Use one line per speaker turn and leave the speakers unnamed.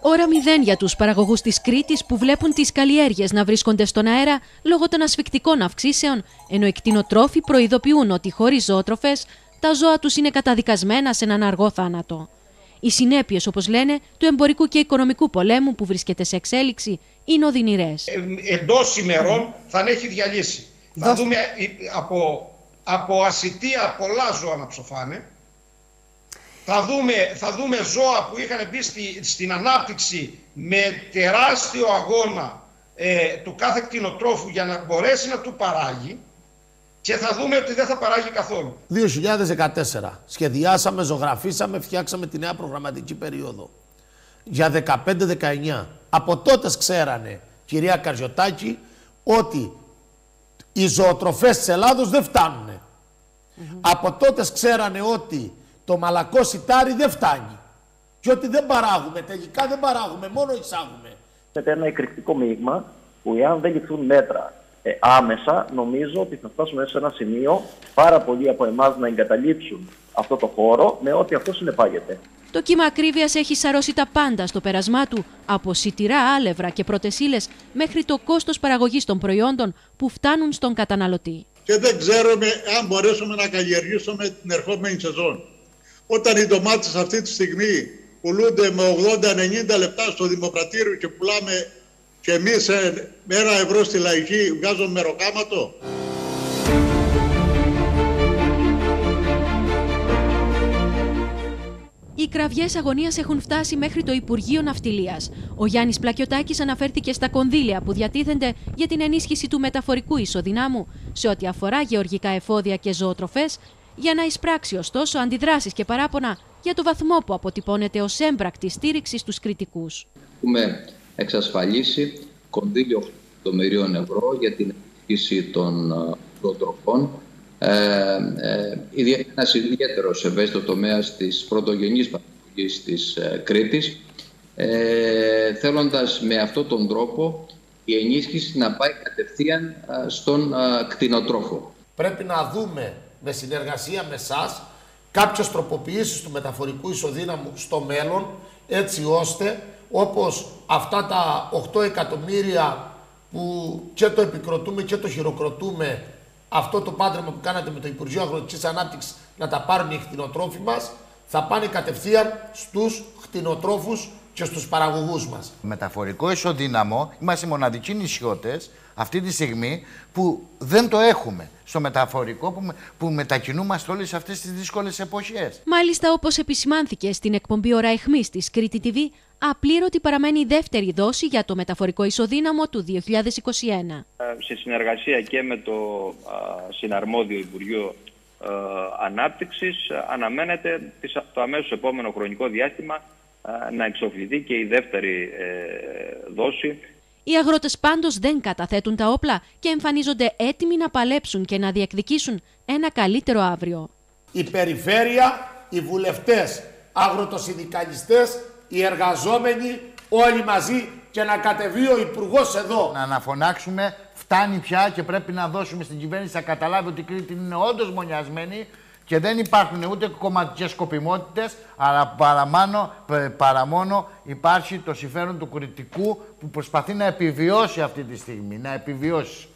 Ώρα μηδέν για τους παραγωγούς της Κρήτης που βλέπουν τις καλλιέργειες να βρίσκονται στον αέρα λόγω των ασφυκτικών αυξήσεων, ενώ οι κτηνοτρόφοι προειδοποιούν ότι χωρίς ζωοτροφές τα ζώα τους είναι καταδικασμένα σε έναν αργό θάνατο. Οι συνέπειες, όπως λένε, του εμπορικού και οικονομικού πολέμου που βρίσκεται σε εξέλιξη είναι οδυνηρές.
Εντός ημερών θα έχει διαλύσει. Θα δούμε από ασιτεία πολλά ζώα να ψοφάνε. Θα δούμε ζώα που είχαν μπει στην ανάπτυξη με τεράστιο αγώνα του κάθε κτηνοτρόφου για να μπορέσει να του παράγει, και θα δούμε ότι δεν θα παράγει καθόλου.
2014 σχεδιάσαμε, ζωγραφίσαμε, φτιάξαμε τη νέα προγραμματική περίοδο για 15-19. Από τότε ξέρανε, κυρία Καριωτάκη, ότι οι ζωοτροφές της Ελλάδος δεν φτάνουν. Από τότε ξέρανε ότι το μαλακό σιτάρι δεν φτάνει και ότι δεν παράγουμε, τελικά δεν παράγουμε, μόνο εισάγουμε.
Είναι ένα εκρηκτικό μείγμα που εάν δεν ληφθούν μέτρα άμεσα, νομίζω ότι θα φτάσουμε σε ένα σημείο πάρα πολλοί από εμάς να εγκαταλείψουν αυτό το χώρο με ό,τι αυτό συνεπάγεται.
Το κύμα ακρίβειας έχει σαρώσει τα πάντα στο πέρασμά του, από σιτηρά, άλευρα και πρώτες ύλες μέχρι το κόστος παραγωγής των προϊόντων που φτάνουν στον καταναλωτή.
Και δεν ξέρουμε αν μπορέσουμε να καλλιεργήσουμε την ερχόμενη σεζόν. Όταν οι ντομάτες αυτή τη στιγμή πουλούνται με 80-90 λεπτά στο Δημοκρατήριο και πουλάμε και εμείς με 1 ευρώ στη Λαϊκή, βγάζουμε μεροκάματο.
Οι κραυγές αγωνίας έχουν φτάσει μέχρι το Υπουργείο Ναυτιλίας. Ο Γιάννης Πλακιωτάκης αναφέρθηκε στα κονδύλια που διατίθενται για την ενίσχυση του μεταφορικού ισοδυνάμου σε ό,τι αφορά γεωργικά εφόδια και ζωοτροφές, για να εισπράξει ωστόσο αντιδράσεις και παράπονα για το βαθμό που αποτυπώνεται ως έμπρακτη στήριξη στους κριτικούς.
Έχουμε εξασφαλίσει κονδύλιο €8.000.000 για την ενίσχυση των ζωοτροφών. Ένας ιδιαίτερος ευαίσθητος τομέας της πρωτογενής παραγωγής της Κρήτης, θέλοντας με αυτόν τον τρόπο η ενίσχυση να πάει κατευθείαν στον κτηνοτρόφο.
Πρέπει να δούμε με συνεργασία με εσάς κάποιες τροποποιήσεις του μεταφορικού ισοδύναμου στο μέλλον, έτσι ώστε όπως αυτά τα 8 εκατομμύρια που και το επικροτούμε και το χειροκροτούμε, αυτό το πάντρεμα που κάνατε με το Υπουργείο Αγροτικής Ανάπτυξης να τα πάρουν οι κτηνοτρόφοι μας, θα πάνε κατευθείαν στους κτηνοτρόφους και στους παραγωγούς μας.
Μεταφορικό ισοδύναμο, είμαστε οι μοναδικοί νησιώτες αυτή τη στιγμή που δεν το έχουμε στο μεταφορικό που μετακινούμαστε όλες αυτές τις δύσκολες εποχές.
Μάλιστα, όπως επισημάνθηκε στην εκπομπή Ώρα Αιχμής της Κρήτη TV, απλήρωτη παραμένει η δεύτερη δόση για το μεταφορικό ισοδύναμο του 2021.
Σε συνεργασία και με το συναρμόδιο Υπουργείο Ανάπτυξης, αναμένεται το αμέσως επόμενο χρονικό διάστημα να εξοφληθεί και η δεύτερη δόση.
Οι αγρότες πάντως δεν καταθέτουν τα όπλα και εμφανίζονται έτοιμοι να παλέψουν και να διεκδικήσουν ένα καλύτερο αύριο.
Η περιφέρεια, οι βουλευτές, αγροτοσυνδικαλιστές, οι εργαζόμενοι, όλοι μαζί, και να κατεβεί ο Υπουργός εδώ.
Να αναφωνάξουμε, φτάνει πια και πρέπει να δώσουμε στην κυβέρνηση να καταλάβει ότι η Κρήτη είναι όντως μονιασμένη και δεν υπάρχουν ούτε κομματικές σκοπιμότητες, αλλά παρά μόνο υπάρχει το συμφέρον του κριτικού που προσπαθεί να επιβιώσει αυτή τη στιγμή, να επιβιώσει.